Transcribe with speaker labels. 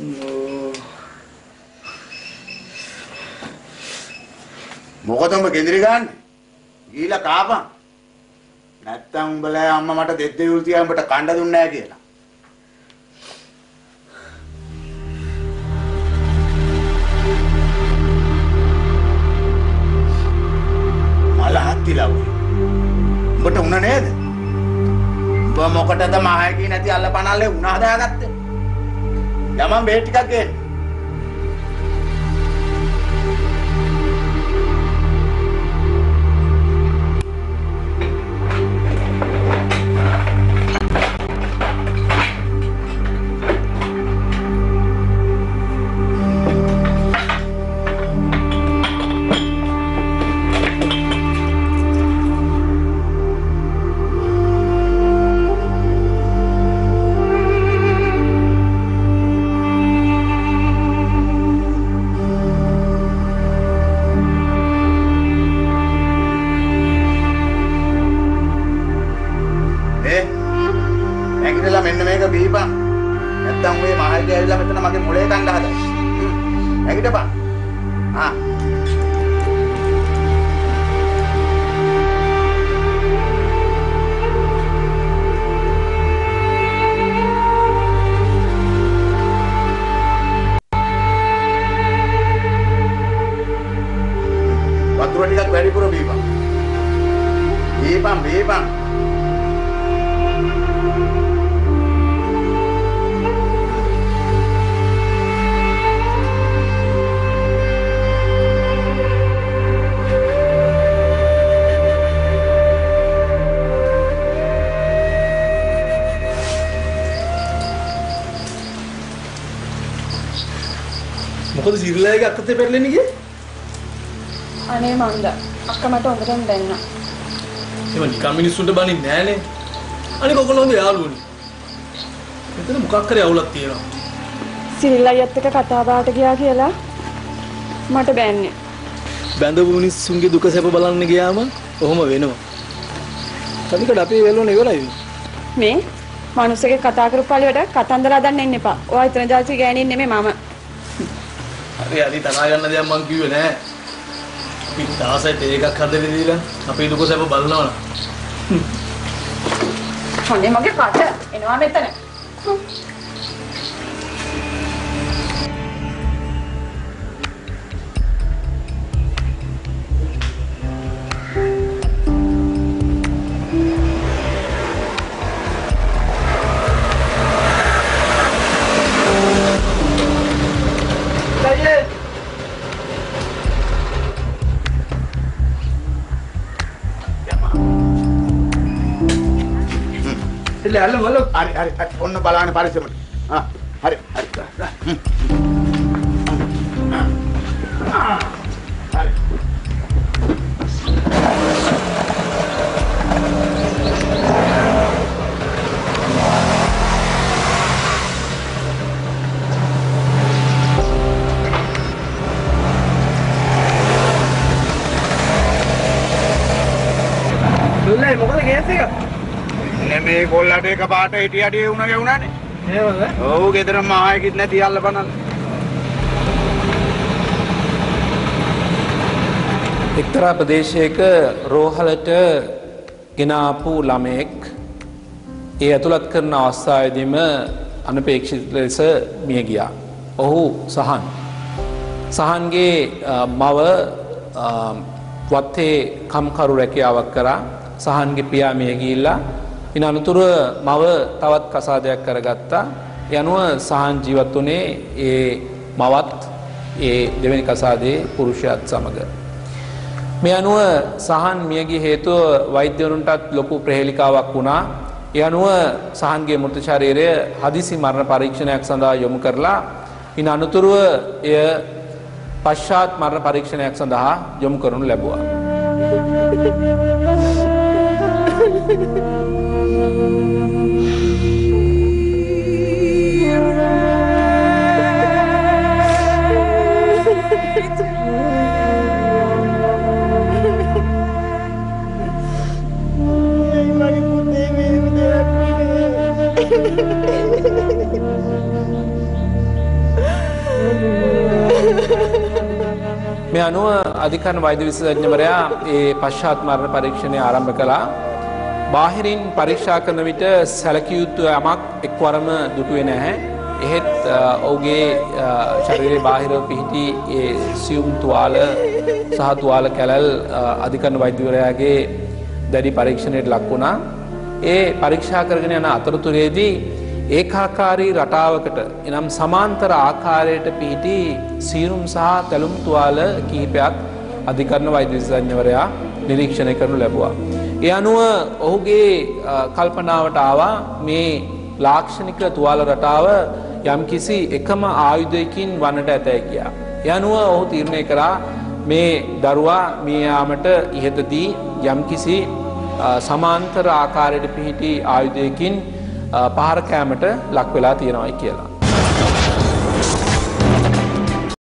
Speaker 1: මොකද උඹ ගෙදර ගන්න? ඊලා කාපන්. නැත්තම් උඹලා අම්මා මට දෙද්දෙවුල් තියා උඹට කණ්ඩ දුන්නේ නැහැ කියලා. මලහත්තිලා උයි. උඹට උණ නේද? උඹ මොකටද මහයකී නැති අල්ලපනල්ලේ උණ හදාගත්තේ? යමන් බේත් ටිකක් ගේන්න.
Speaker 2: මොකද සිරිලාගේ අක්කතේ පෙරලෙන්නේ කියේ?
Speaker 3: අනේ මන්ද අක්කා මට හොඳටම දැන්නා.
Speaker 2: ඒව නිකම් මිනිස්සුන්ට බනින්නේ නෑනේ. අනික ඔයගොල්ලෝ හොඳ යාළුවනේ. මෙතන මොකක් කරේ අවුලක් තියෙනවා.
Speaker 3: සිරිලායත් එක්ක කතා බහට ගියා කියලා මට බෑන්නේ.
Speaker 2: බැඳපු මිනිස්සුන්ගේ දුක සැප බලන්න ගියාම ඔහොම වෙනවා. කනිකට අපේ වෙලෝනේ ඉවරයි.
Speaker 3: මේ මිනිස්සුගේ කතා කරපු පළිවට කතන්දර හදන්න එන්න එපා. ඔයා හිතන જાති ගෑණින් නෙමෙයි මම.
Speaker 2: හරි තනා ගන්න දෙයක් මං කිව්වේ නෑ. අපි තාසයට එකක් හදලා දීලා අපේ දුක සැප බලනවා නා.
Speaker 3: අනේ මගේ කට එනවා මෙතන.
Speaker 1: හරි ඔන්න බලන්න පරිස්සමට. හරි. හරි.
Speaker 2: දුල්ලේ මොකද කේස් එක?
Speaker 1: මේ කොල්ලට එක පාට හිටියඩේ වුණ ගෙවුණානේ.
Speaker 2: එහෙමද?
Speaker 1: ඔව් ගෙදර මායකිත් නැති අල්ලපනල්.
Speaker 4: එක්තරා ප්‍රදේශයක රෝහලට ගෙන ආපු ළමෙක් ඒ ඇතුළත් කරන අවස්ථාවේදීම අනපේක්ෂිත ලෙස මිය ගියා. ඔහු සහන්ගේ මව වත්තේ කම්කරු රැකියාවක් කරා. සහන්ගේ පියා මිය ගිහිල්ලා ඉන් අනතුරුව මව තවත් කසාදයක් කරගත්තා. ඒ අනුව සහන් ජීවත් වුණේ ඒ මවත් ඒ දෙවෙනි කසාදේ පුරුෂයාත් සමග. මේ අනුව සහන් මියගිය හේතුව වෛද්‍යවරුන්ටත් ලොකු ප්‍රහේලිකාවක් වුණා. ඒ අනුව සහන්ගේ මෘත ශරීරය හදිසි මරණ පරීක්ෂණයක් සඳහා යොමු කරලා ඉන් අනතුරුව එය පශ්චාත් මරණ පරීක්ෂණයක් සඳහා යොමු කරනු ලැබුවා. මේ අනුව අධිකරණ වෛද්‍ය විශේෂඥවරයා ඒ පශ්චාත් මරණ පරීක්ෂණය ආරම්භ කළා. බාහිරින් පරීක්ෂා කරන විට සැලකිය යුතු යමක් එක්වරම දුටුවේ නැහැ. එහෙත් ඔහුගේ ශරීරයේ බාහිරව පිහිටි ඒ සියුම් තුවාල සහ තුවාල කැලල් අධිකරණ වෛද්‍යවරයාගේ දැඩි පරීක්ෂණයට ලක් වුණා. ඒ පරීක්ෂා කරගෙන යන අතරතුරේදී ඒකාකාරී රටාවකට එනම් සමාන්තර ආකාරයට පිහිටි සීරුම් සහ තැලුම් තුවාල කිහිපයක් අධිකරණ වෛද්‍ය විශේෂඥවරයා නිරීක්ෂණය කරනු ලැබුවා. ඒ අනුව ඔහුගේ කල්පනාවට ආවා මේ ලාක්ෂණික තුවාල රටාව යම්කිසි එකම ආයුධයකින් වන්නට ඇතැයි කියා. ඒ අනුව ඔහු තීරණය කරා මේ දරුවා මිය යාමට ඉහතදී යම්කිසි සමාන්තර ආකාරයට පිහිටි ආයුධයකින් පහර කෑමට ලක් වෙලා තියෙනවායි කියලා.